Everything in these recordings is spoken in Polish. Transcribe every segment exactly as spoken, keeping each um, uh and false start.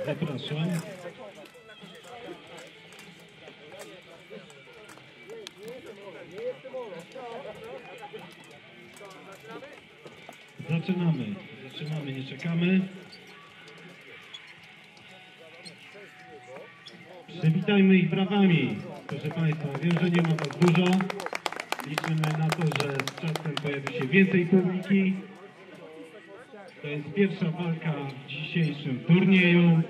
Zapraszam. Zaczynamy. Zaczynamy, nie czekamy. Przywitajmy ich brawami. Proszę Państwa, wiem, że nie ma Was dużo. Liczymy na to, że z czasem pojawi się więcej publiki. To jest pierwsza walka w dzisiejszym turnieju.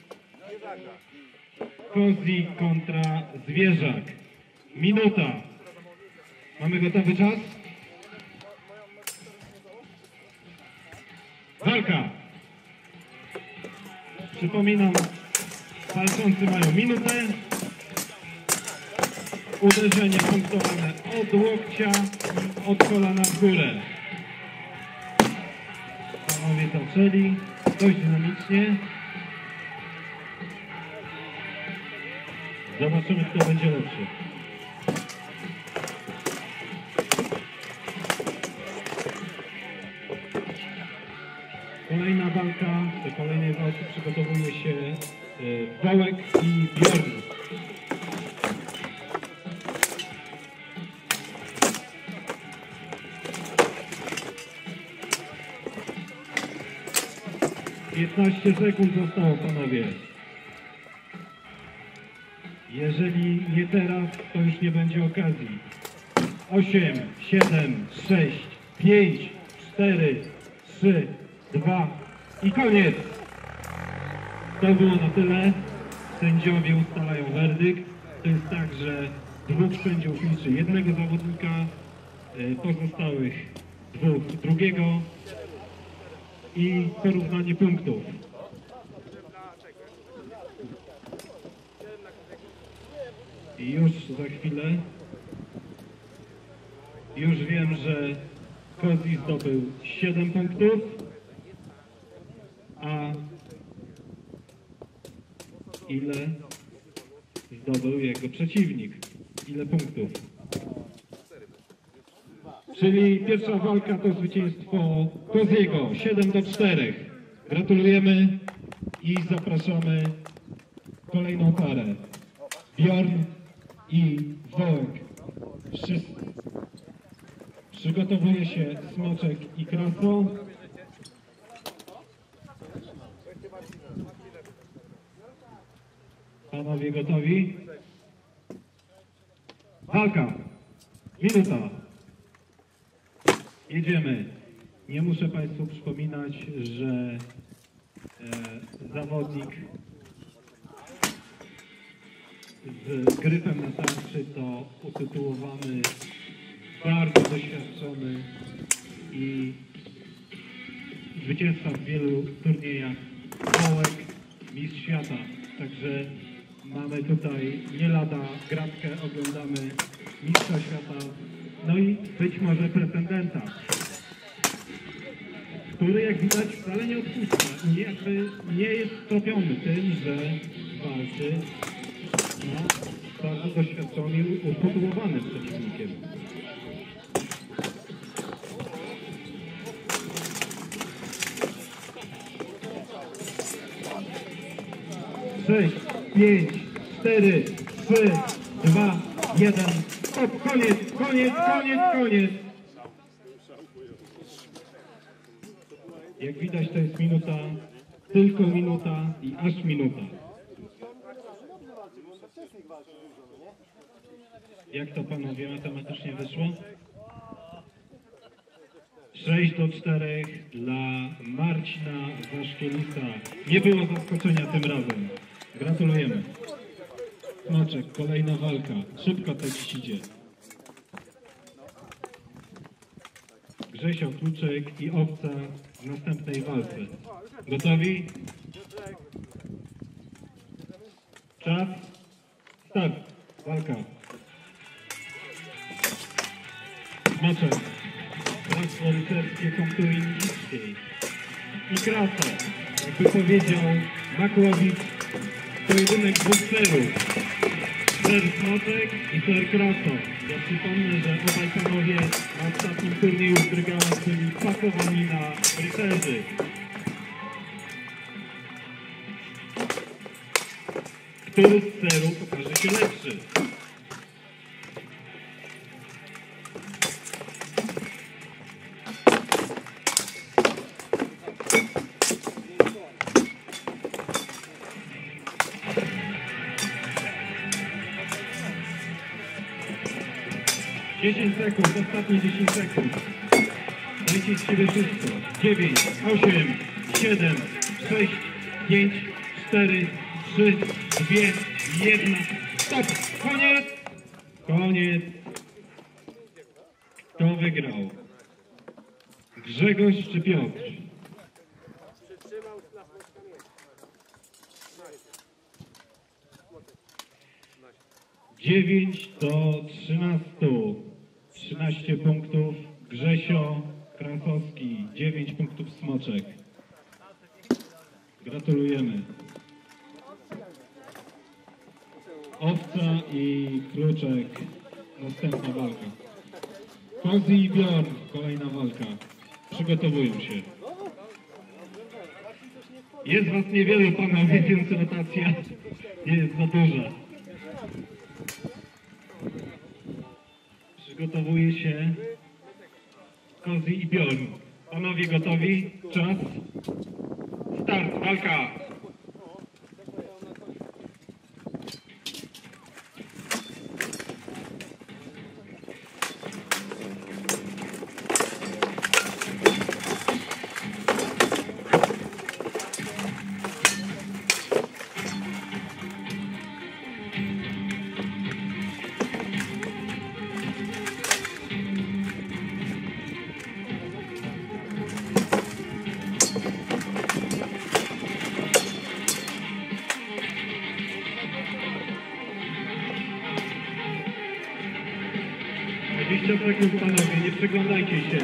Kozi kontra Zwierzak. Minuta. Mamy gotowy czas? Walka. Przypominam, walczący mają minutę. Uderzenie punktowane od łokcia i od kolana w górę. Panowie zaczęli dość dynamicznie. Zobaczymy, kto będzie lepszy. Kolejna walka, do kolejnej walki przygotowuje się y, Wołek i Bjorn. piętnaście sekund zostało, panowie. Jeżeli nie teraz, to już nie będzie okazji. osiem, siedem, sześć, pięć, cztery, trzy, dwa i koniec. To było na tyle. Sędziowie ustalają werdykt. To jest tak, że dwóch sędziów liczy jednego zawodnika, pozostałych dwóch drugiego i porównanie punktów. I już za chwilę, już wiem, że Kozi zdobył siedem punktów, a ile zdobył jego przeciwnik? Ile punktów? Czyli pierwsza walka to zwycięstwo Koziego, siedem do czterech. Gratulujemy i zapraszamy kolejną parę. Bjorn i Wołek. Wszyscy. Przygotowuje się Smoczek i Kraso. Panowie gotowi? Walka. Minuta. Jedziemy. Nie muszę Państwu przypominać, że e, zawodnik z gryfem na tarczy to utytułowany, bardzo doświadczony i zwycięzca w wielu turniejach Wołek, mistrz świata. Także mamy tutaj nie lada gratkę, oglądamy mistrza świata, no i być może pretendenta, który jak widać wcale nie odpuszcza i jakby nie jest tropiony tym, że walczy z bardzo doświadczonym, utytułowanym przeciwnikiem. sześć, pięć, cztery, trzy, dwa, jeden. O, koniec, koniec, koniec, koniec. Jak widać, to jest minuta, tylko minuta i aż minuta. Jak to panowie matematycznie wyszło? sześć do czterech dla Marcina Waszkiewicza. Nie było zaskoczenia tym razem. Gratulujemy. Smoczek, kolejna walka. Szybko to dziś idzie. Grzesio Kluczek i Owca w następnej walce. Gotowi? Czas. Start. Walka. Smoczek. Bractwo rycerskie kontury niskiej. I Kraso. Jakby powiedział Makłowicz, pojedynek dwóch serów. Ser Smoczek i ser Kraso. Ja przypomnę, że obaj panowie na ostatnim turnieju w Drygałach byli pakowani na rycerzy. Który z seru pokaże się lepszy? dziesięć sekund, ostatnie dziesięć sekund. Dajcie z siebie wszystko. dziewięć, osiem, siedem, sześć, pięć, cztery, trzy, dwa, jeden. Stop! Koniec! Koniec! Kto wygrał? Grzegorz czy Piotr? dziewięć do trzynastu. trzynaście punktów. Grzesio Krankowski. dziewięć punktów Smoczek. Gratulujemy. Owca i Kluczek. Następna walka. Kozi i Bjorn. Kolejna walka. Przygotowują się. Jest was niewielu, panowie, więc rotacja nie jest za duża. Przygotowuje się Kozi i Bjorn. Panowie gotowi? Czas. Start, walka. dwadzieścia sekund, panowie, nie przeglądajcie się.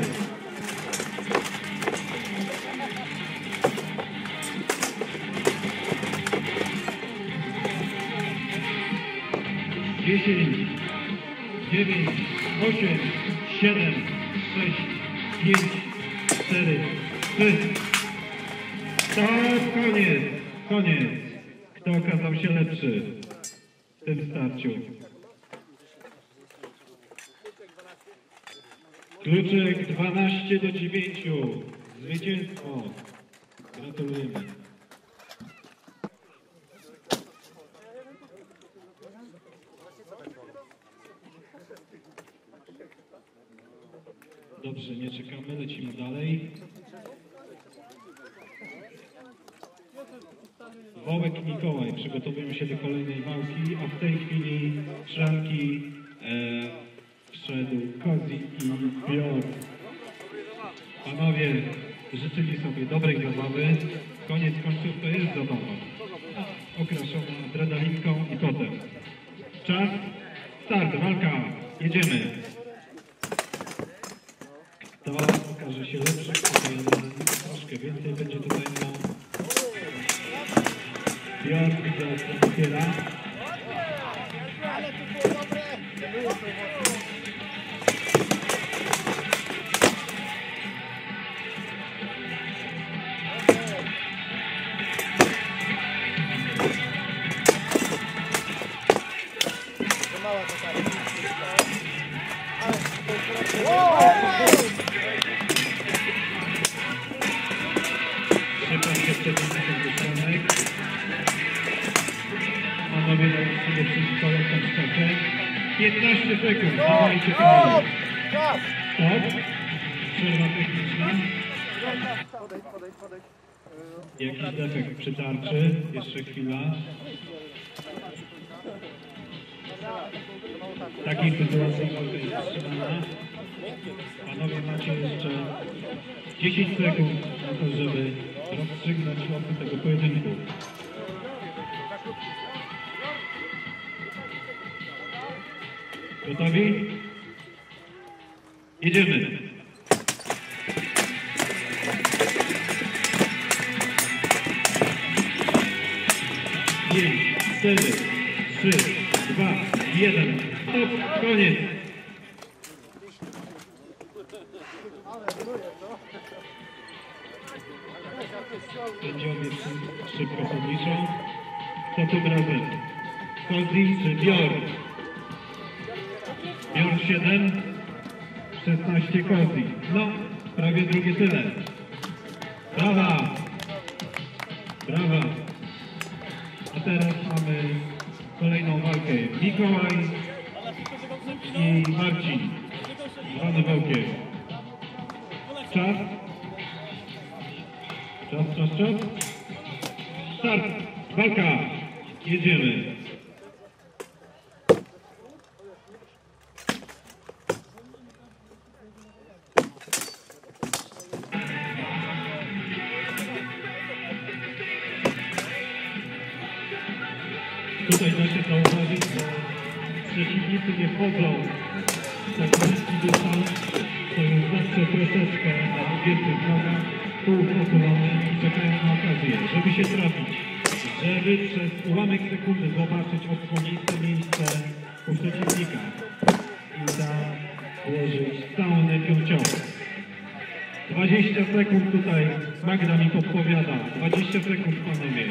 dziesięć, dziewięć, osiem, siedem, sześć, pięć, cztery, trzy. Stop, koniec, koniec. Kto okazał się lepszy w tym starciu? Kluczek dwanaście do dziewięciu. Zwycięstwo. Gratulujemy. Dobrze, nie czekamy, lecimy dalej. Wołek Mikołaj przygotowują się do kolejnej walki, a w tej chwili szranki e, wszedł Kozi i Bjorn. Panowie życzyli sobie dobrej zabawy. Koniec końców to jest zabawa. Okraszona adrenalinką i potem. Czas, start, walka, jedziemy. Kto okaże się lepszy, tutaj troszkę więcej będzie tutaj na Bjorn, widzę, co dopiera. Ale to było dobre! Nie było to mocno. To mała taka. Szybko się przewodniczący wyszłonek. Panowie dają sobie wszystko, jak tam szczepę. piętnaście sekund, dawajcie panowie. Czas! Stop. Przerwa techniczna. Podejdź, podejdź, podejdź. Jakiś defekt przy tarczy. Jeszcze chwila. W takiej sytuacji walka jest wstrzymana. Panowie macie jeszcze dziesięć sekund na to, żeby rozstrzygnąć losy tego pojedynku. Gotowi? Jedziemy! pięć, cztery, trzy, dwa, jeden. Stop! Koniec! Sędziowie szybko podliczą. Kto tym razem? Kozi czy Bjorn? Bjorn siedem, szesnaście Kozi. No, prawie drugie tyle. Brawa! Brawa! A teraz mamy kolejną walkę. Mikołaj i Marcin. Zwany Wałkiem. Czas. Czas, czas, czas. Start. Walka. Jedziemy. Tutaj da się zauważyć, że przeciwnicy nie wchodzą w tak niski dystans, to jest zawsze troszeczkę na wielkich nogach, tu posuwamy i czekają na okazję, żeby się trafić, żeby przez ułamek sekundy zobaczyć odsłonięte miejsce u przeciwnika i założyć z całą energią cios. dwadzieścia sekund tutaj, Magda mi podpowiada, dwadzieścia sekund panowie.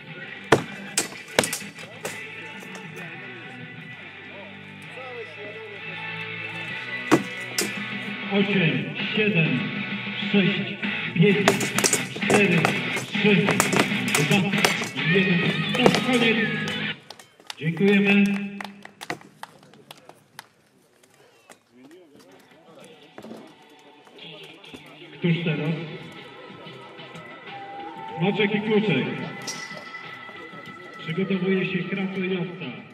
osiem, siedem, sześć, pięć, cztery, trzy, dwa, jeden. To koniec. Dziękujemy. Któż teraz? Moczek i Kluczek. Przygotowuje się Krasojowca.